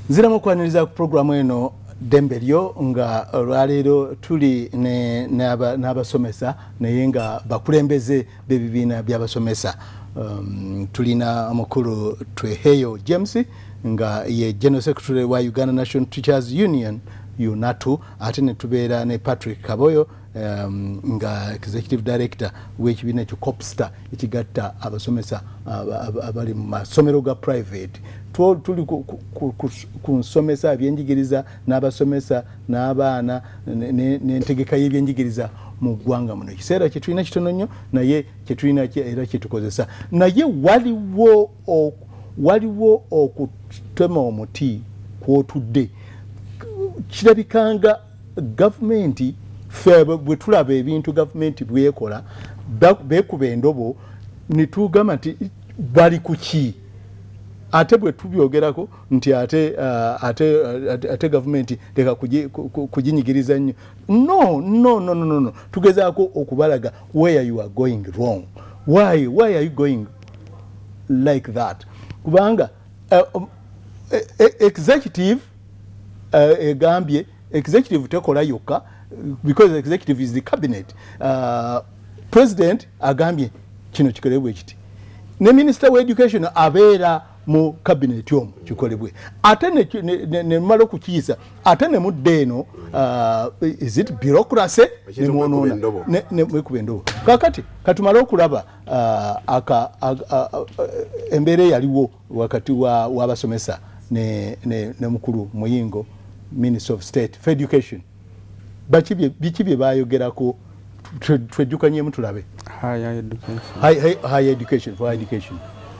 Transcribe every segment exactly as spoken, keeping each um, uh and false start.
Nzira mukwaniriza ku programu eno Dembelyo nga lwaleero tuli ne n'abasomesa naye nga bakulembeze b'ebibiina by'abasomesa. Um, tulina omukulu Tweheyo James nga ye General Secretary wa Uganda National Teachers Union U N A T U, ate ne tubeera ne Patrick Kaboyo um, nga Executive Director w'ekibiina ekyo COPSTA ekigatta abasomesa abali mu masomero ga private. Tuli ku nsomesa ebyenjigiriza n'abasomesa n'abaana n'entegeka y'ebyenjigiriza mu ggwanga muno. Ekiseera kye tulina kitono nnyo naye kye tulina era kye tukozesa. Naye waliwo waliwo okutema omuti kw'otudde. Kirabikanga gavumenti ffe bwe tulaba ebintu gavumenti bwekola beekuba endobo ne tugamba nti bali ku ki? Ate bwe tubyogerako nti ate uh, ate uh, ate government leka kujinyigiriza nnyo. No, no, no, no, no. Tugezaako okubalaga where you are going wrong. Why? Why are you going like that? Kubanga uh, um, executive uh, egambye executive tekola yokka because executive is the cabinet. Uh, president agambye kino kikolebwe kiti. Ne minister wa education abeera mu cabinet yomu kikolebwe. Ate ne, ne, ne malo kukiisa ate ne mudde eno uh, is it bureaucracy ne mwonona ne, ne mwekuba endobo. Kakati katumala okulaba uh, aka uh, uh, embeera yaliwo wakati wa wabasomesa ne, ne, ne mukulu Muyingo Minister of State for Education. Biki bye bayogerako twejjukanyemu tulabe. Higher education. High, high, higher education for higher education.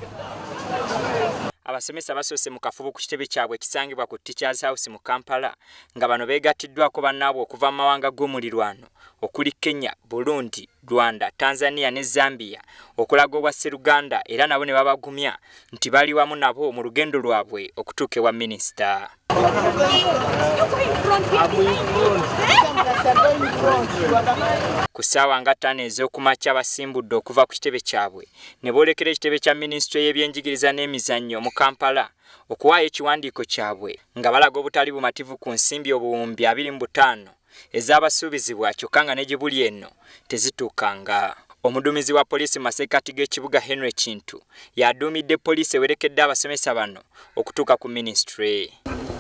Abasomesa basoose mu kafubo ku kitebe kyabwe ekisangibwa ku Teachers House mu Kampala nga bano beegattiddwako bannaabwe okuva mu mawanga g'omulirwano okuli Kenya, Burundi, Rwanda, Tanzania ne Zambia okulaga obwa Sseruganda era nabo ne babagumya nti bali wamu nabo mu lugendo lwabwe okutuuka ewa minisita. Ku ssaawa nga ttaano ez'okumakya basimbudde okuva ku kitebe kyabwe ne boolekera ekitebe kya minisitule y'ebyenjigiriza n'emizannyo mu Kampala okuwaayo ekiwandiiko kyabwe nga balaga obutali bumativu ku nsimbi obuwumbi abiri mu butaano ez'abasuubizibwa kyokka nga ne gibuli eno tezituukanga. Omuduumizi wa poliisi masekkati g'ekibuga Henry Kintu yaduumidde poliisi ewerekedde abasomesa bano okutuuka ku minisitule.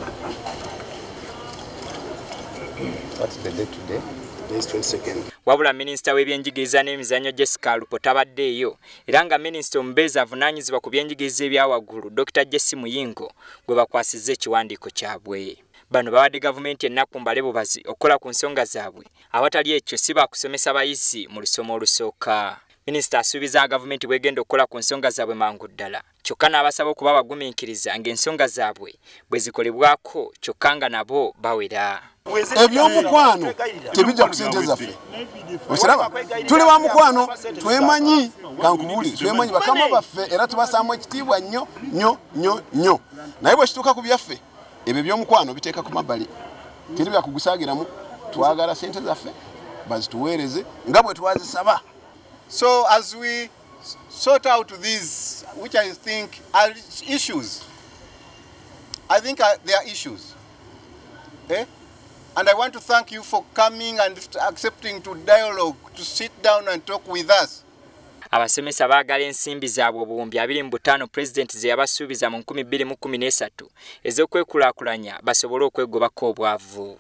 What's the date today? It's twenty-second. Wabula minisita w'ebyenjigiriza n'emizannyo Jessica Alupo tabaddeeyo era nga minisita omubeezi avunaanyizibwa ku byenjigiriza ebyawaggulu Doctor Jesse Muyingo gwe bakwasizza ekiwandiiko kyabwe. Bano babadde gavumenti ennaku mbale bubazi okukola ku nsonga zaabwe awatali ekyo si baakusomesa bayizi mu lusoma olusooka. Minisita asuubiza gavumenti bwegenda okukola ku nsonga zaabwe mangu ddala kyokka n'abasaba okuba bagumiikiriza ng'ensonga zaabwe bwe zikolebwako kyokka nga nabo bawera. Ebyomukwano tebijja ku ssente zaffe. Okiraba tuli ba mukwano twemanyi kankubuli twemanyi bakama baffe era tubasaamu ekitiibwa nnyo nnyo nnyo nnyo naye bwe kituuka ku byaffe ebyo by'omukwano biteeka ku mabbali teri bya kugusaagiramu twagala ssente zaffe bazituweereze nga bwe twazisaba. So as we sort out these, which I think are issues, I think uh, they are issues. Eh? And I want to thank you for coming and accepting to dialogue, to sit down and talk with us. Abasomesa baagala ensimbi zaabwe obuwumbi abiri mu butaano President ze yabasuubiza mu nkumi bbiri mu kkumi n'esatu ez'okwekulaakulanya basobole okwegobako obwavu.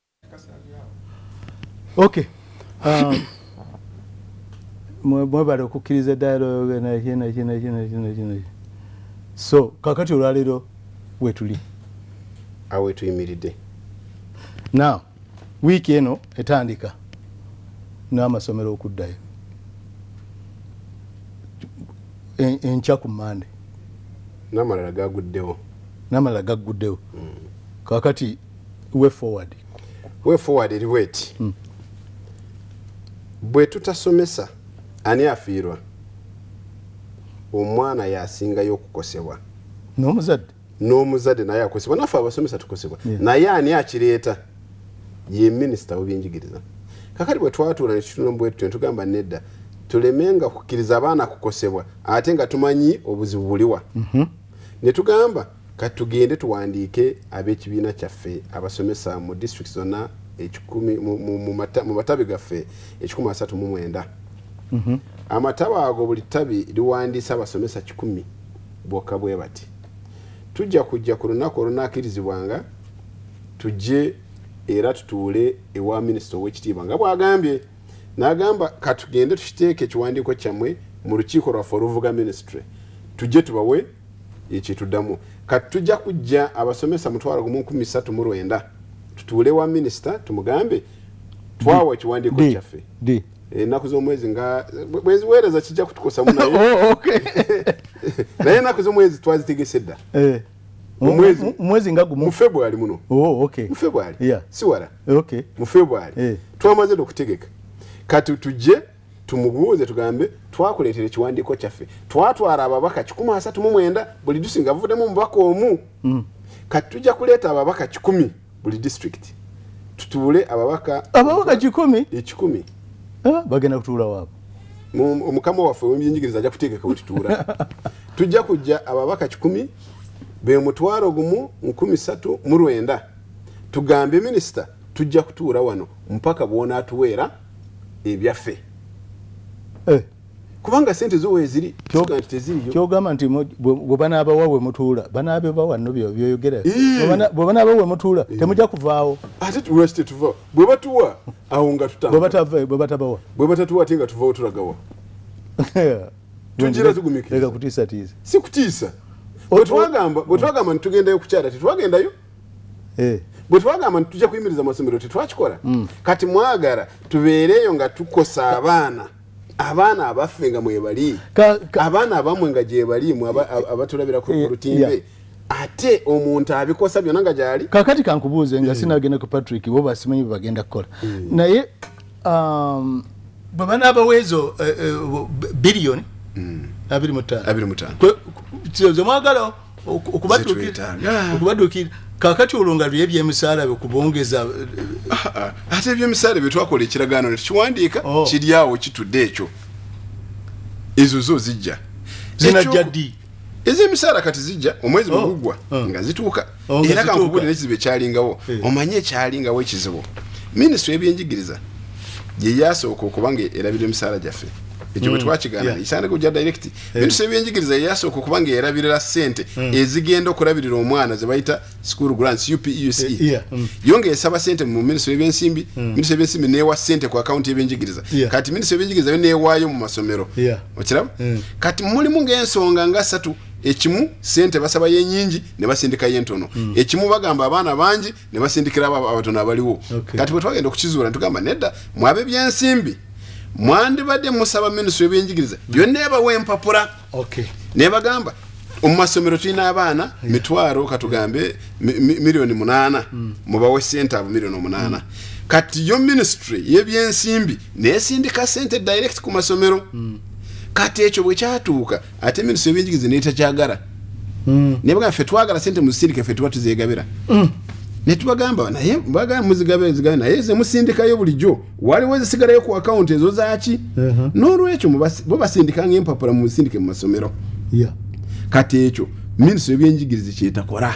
Okay. Um, mwebale okukkiriza dialogue na kina kina kina kina kina. So kakati olwaleero wetuli awe tuyimiridde. Now wiiki eno etandika n'amasomero okuddayo enkya ku Monday n'amalala gaguddewo n'amalala gaguddewo. Mm. Kakati way forward way forward eri weti mm. Bwe tutasomesa ani afiirwa? Omwana yasingayo okukosebwa n'omuzadde n'omuzadde naye akosebwa naffe abasomesa tukosebwa. Yeah. Naye ani akireeta? Ye minisita w'ebyenjigiriza. Kakati bwe twatuula ne kitundu bwetu tugamba nedda tulemenga kukkiriza abaana kukosebwa ate nga tumanyi obuzibu buliwa. Mm -hmm. Ne tugamba katugende tuwandiike ab'ekibiina kyaffe abasomesa mu district zonna ekikumi mu matabi gaffe ekikumi asatu mu mwenda amataba ago buli ttabi liwandiisa abasomesa kikumi bwokka bwe bati tujja kujja ku lunaku olunaakirizibwanga tujje era tutuule ewa minisita ow'ekitiibwa nga bw'agambye n'agamba katugende tukiteeke ekiwandiiko kyammwe mu lukiiko lwaffe oluvuga ministry tujje tubawe ekituddamu kati tujja kujja abasomesa mutwalo gumu nkumi ssatu mu lwenda tutuule wa minisita tumugambe twawa ekiwandiiko kyaffe ennaku z'omwezi nga bweziweereza kijja kutukosa mu naye naye ennaku z'omwezi twazitegese dda mwezi nga gumu mu february muno mu february si wala mu february twamaze okutegeka kati tujje tumubuuze tugambe twakuleetera ekiwandiiko kyaffe twatwala ababaka kikumi asatu mu mwenda buli district avuddemu omubaka omu kati tujja kuleeta ababaka kikumi buli district tutuule ababaka ababaka kikumi ekikumi bagenda kutuula waabo omukama waffe w'ebyenjigiriza ajja kutegeka we tutuula tujja kujja ababaka kikumi be mutwalo gumu nkumi ssatu mu lwenda tugambe minisita tujja kutuula wano mpaka bw'onaatuweera ebyaffe kubanga sente zo weeziri teziriyo kyogamba nti bwe banaabawa we mutuula banaabe bawa nno byoyogera bwe banaabawa we mutuula temujja kuvaawo ate lwaki tetuvaawo bwe batuwa awo nga tutambula bwe batabawa bwe batatuwa ate nga tuvaawo tulagawa tugira tugumikiriza leka kutiisatiisa si kutiisa bwe twagamba nti tugendayo kukyala tetwagendayo bwe twagamba nti tujja kuyimiriza amasomero tetwakikola kati mwagala tubeereyo nga tukosa abaana abaana abaffe nga mwebali abaana abamwe nga gye balimu abatulabira ku lutimbe ate omuntu abikosa byonna nga gyali kakati kankubuuze nga sinagenda ku Patrick bo basimanyi bagenda kukola naye bwe banaabaweezo biliyoni abiri mu ttaano ze mwagala okubaddukira kakati olwo lye ebyemisaala kubongeza ate ebyemisaala bye twakola ekiragaano ne tukiwandiika kiri awo kitudde ekyo ezo zo zijja zinajja ddi ez'emisaala kati zijja omwezi bwe guggwa nga zituuka era kankubulira ekizibu ekyalingawo omanye ekyalingawo ekizibu minisitule y'ebyenjigiriza gye yasooka okuba nga erabira emisaala gyaffe ekyo bwe twakigana isande kujja direct minisitule y'ebyenjigiriza yasooka okuba nga erabirira ssente ezigenda okulabirira omwana ze bayita school grants U P E U C yo ng'esaba ssente mu minisitule y'ebyensimbi minisitule y'ebyensimbi neewa ssente ku akawunti y'ebyenjigiriza kati minisitule y'ebyenjigiriza yo neewaayo mu masomero okiraba kati mulimu ng'ensonga nga ssatu ekimu ssente basaba y'ennyingi ne basindika y'entono ekimu bagamba abaana bangi ne basindikira abatono abaliwo kati bwe twagenda okukizuula tugamba nedda mwabe ebyensimbi mwandibadde musaba minisitule y'ebyenjigiriza byonna ebawa empapula ne bagamba omu masomero tulina abaana mitwalo katugambe miliyoni munaana mubawe ssente abo miliyoni omunaana kati yo minisitule y'ebyensimbi neesindika ssente direct ku masomero kati ekyo bwe kyatuuka ate minisitule y'ebyenjigiriza neetakyagala ne bagamba ffe twagala ssente muzisindike ffe tuba tuzeegabira ne tubagamba naye bagamba muzigabe zigabe naye ze musindikayo bulijjo waliwo zisigalayo ku akawunti ezo zaaki n'olwekyo bo basindika ng'empapula mu musindike mu masomero kati ekyo minisitule y'ebyenjigiriza kyetakola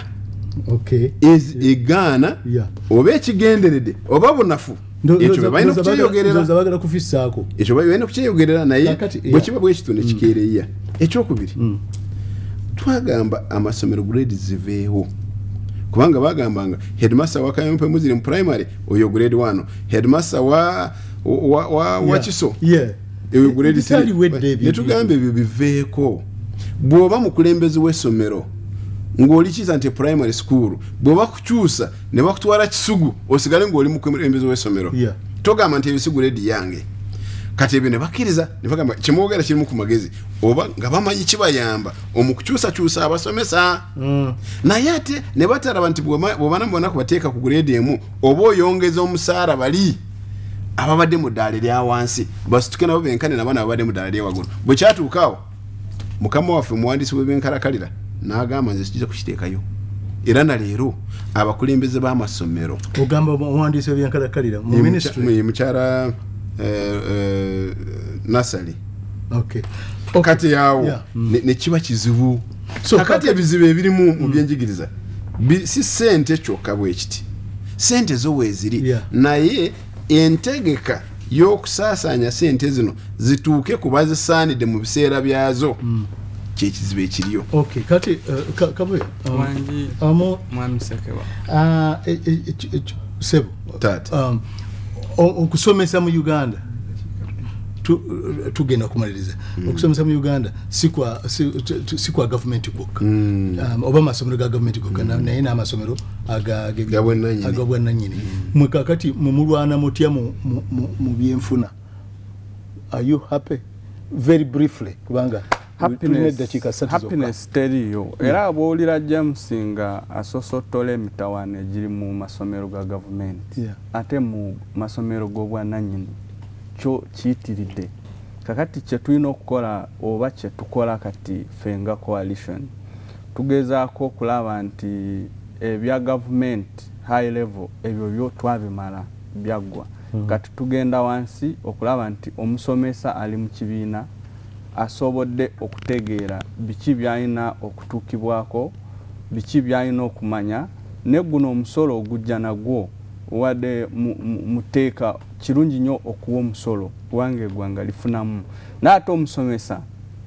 egaana oba ekigenderedde oba bunafu ekyo balina okukyeyogerera ekyo balina okukyeyogerera naye bwe kiba bwekito ne kikeereya ekyokubiri twagamba amasomero grade ziveewo kubanga bagambanga headmaster wa Kayompe muzire mu primary oyo grade one headmaster wa wa wa, wa Kiso yeah eyo grade three netugambe ebyo biveeko bwoba mukulembezi w'essomero ng'oli kiza nti primary school bwoba kukyusa ne bakutwala Kisugu osigale ng'oli mukulembezi w'essomero yeah togamba nti ebisigu grade yange kati ebyo ne bakkiriza ne bagamba kimwogera kirimu ku magezi oba nga bamanyi kibayamba omukukyusa kyusa abasomesa mm. naye ate ne batalaba nti bw'obana mbona kubateeka ku grade emu oba oyongeza omusaala bali ababadde mu ddaala erya wansi basituke nabo benkane n'abaana ababadde mu ddaala ery'ewaggulu bwe kyatuukaawo mukama waffe omuwandiisi w'ebyenkalakalira n'agamba nze kijja kukiteekayo era na leero abakulembeze b'amasomero ogamba omuwandiisi w'ebyenkalakalira mu ministry mukyala Uh, uh, nasali okay kati yawo yeah. ne, ne kiba kizibu so kakati ebizibu ebirimu mu byenjigiriza si sente kyokka bwekiti sente zo weeziri Yeah. naye entegeka y'okusaasanya sente zino zituuke ku bazisaanidde mu biseera byazo kyekizibu ekiriyo. Okay, kati uh, ka, kabwe um, wangi amo mwami Sekeba ah uh, e, e, e, sebo Tata. um okusomesa mu Uganda tu tugenda kumaliriza mm. okusomesa mu Uganda sikwa sikwa government book mm. um, oba masomero ga government book mm. na naye na masomero aga agabwa nanyini mm. mwekakati mumulwana mutya mu mu byenfuna. Are you happy? Very briefly kubanga happiness happiness teriyo era abolira James nga asosotole emitawane giri mu masomero ga government yeah. ate mu masomero gobwa nanyini kyo kiyitiridde kakati kye tulina okukola oba kye tukola kati fenga coalition tugezaako okulaba nti ebya government high level ebyo byo twabimala byaggwa mm. kati tugenda wansi okulaba nti omusomesa ali mu kibiina asobodde okutegeera biki byalina okutuukibwako biki byalina okumanya ne guno omusolo ogujja nagwo wadde muteeka kirungi nnyo okuwa omusolo wange eggwanga lifunamu n'ate omusomesa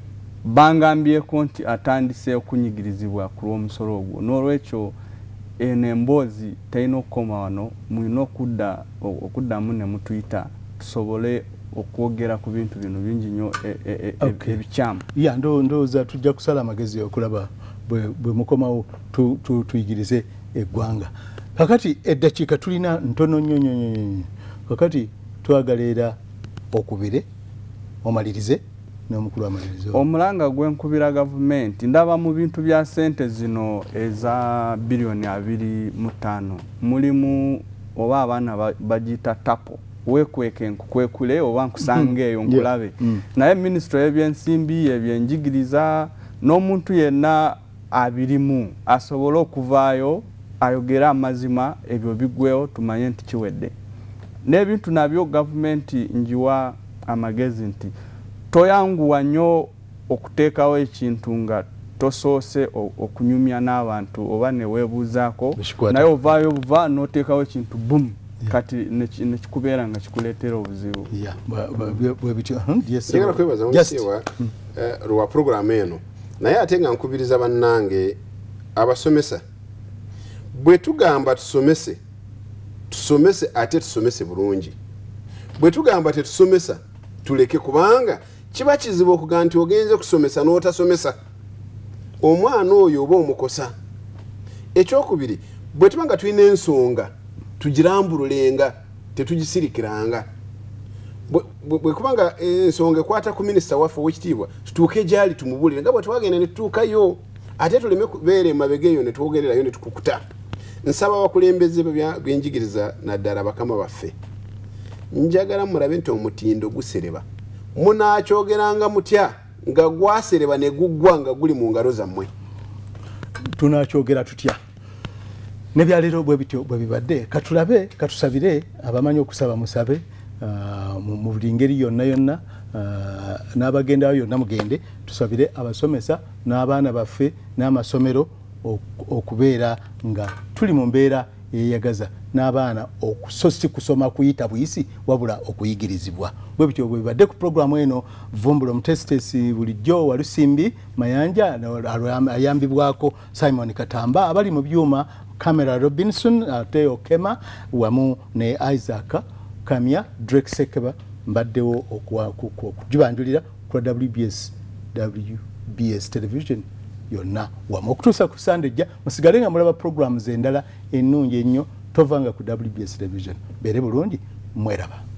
bangambyeko nti atandise okunyigirizibwa ku lw'omusolo ogwo n'olwekyo eno emboozi terina okukoma wano mulina okudda okuddamu ne mutuyita tusobole okwogera ku bintu bino bingi nnyo ebikyamu. ya ndowooza tujja kusala amagezi okulaba bwe mukomawo tuyigirize eggwanga. Kakati eddakiika tulina ntono nnyo nnyo kakati twagala era okubire omalirize n'omukulu amalirize. Omulanga gwenkubira gavumenti ndaba mu bintu bya sente zino eza biliyoni abiri mu ttaano mulimu oba abaana bagiyita tapo wekweke nkukwekule oba nkusange eyo nkulabe yeah. mm. naye minisitule y'ebyensimbi ebyenjigiriza n'omuntu yenna abirimu asobole okuvaayo ayogera amazima ebyo bigwewo tumanye nti kiwedde n'ebintu nabyo gavumenti njiwa amagezi nti toyanguwa nnyo okuteekawo ekintu nga tosoose okunyumya n'abantu oba neweebuuzaako naye ovaayo buva n'oteekawo ekintu bum yeah. kati nekikubeera nga kikuleetera obuzibu. njagala kwebaza omusiwa lwa puroguramu eno naye ate nga nkubiriza bannange abasomesa bwe tugamba tusomese tusomese ate tusomese bulungi bwe tugamba tetusomesa tuleke kubanga kiba kizibu okuga nti ogenze kusomesa n'otasomesa omwana oyo oba omukosa. Ekyokubiri bwe tuba nga tulina ensonga tugirambulenga tetugisirikiranga bwe kubanga ensonga ekwata ku minisita waffe ow'ekitiibwa tutuuke gyali tumubulire nga bwe twagenda ne tutuukayo ate tuleme kubeera emabega eyo ne twogererayo ne tukukuta. Nsaba abakulembeze b'enjigiriza naddala bakama baffe njagala mulabe nti omutindo gusereba munaakyogeranga mutya nga gwasereba ne guggwa nga guli mu ngalo zammwe. Tunaakyogera tutya nebyaleero bwe bityo bwe bibadde katulabe katusabire abamanyi okusaba musabe mu buli ngeri yonna yonna n'abagendayo yonna mugende tusabire abasomesa n'abaana baffe n'amasomero okubeera nga tuli mu mbeera eyeyagaza n'abaana okusosi kusoma kuyita buyisi wabula okuyigirizibwa. Bwe bityo bwe bibadde ku programu eno Vumbula Omutesitesi bulijjo Walusimbi Mayanja ayambibwako Simon Katamba abali mu byuma Camera Robinson ate Okema wamu ne Isaac Kamya Drake Sekeba mbaddewo okujibanjulira ku W B S W B S Television yonna wamu okutuusa ku Sandejja musigale nga mulaba programu endala ennungi ennyo tovanga ku W B S Television. Beere bulungi mweraba.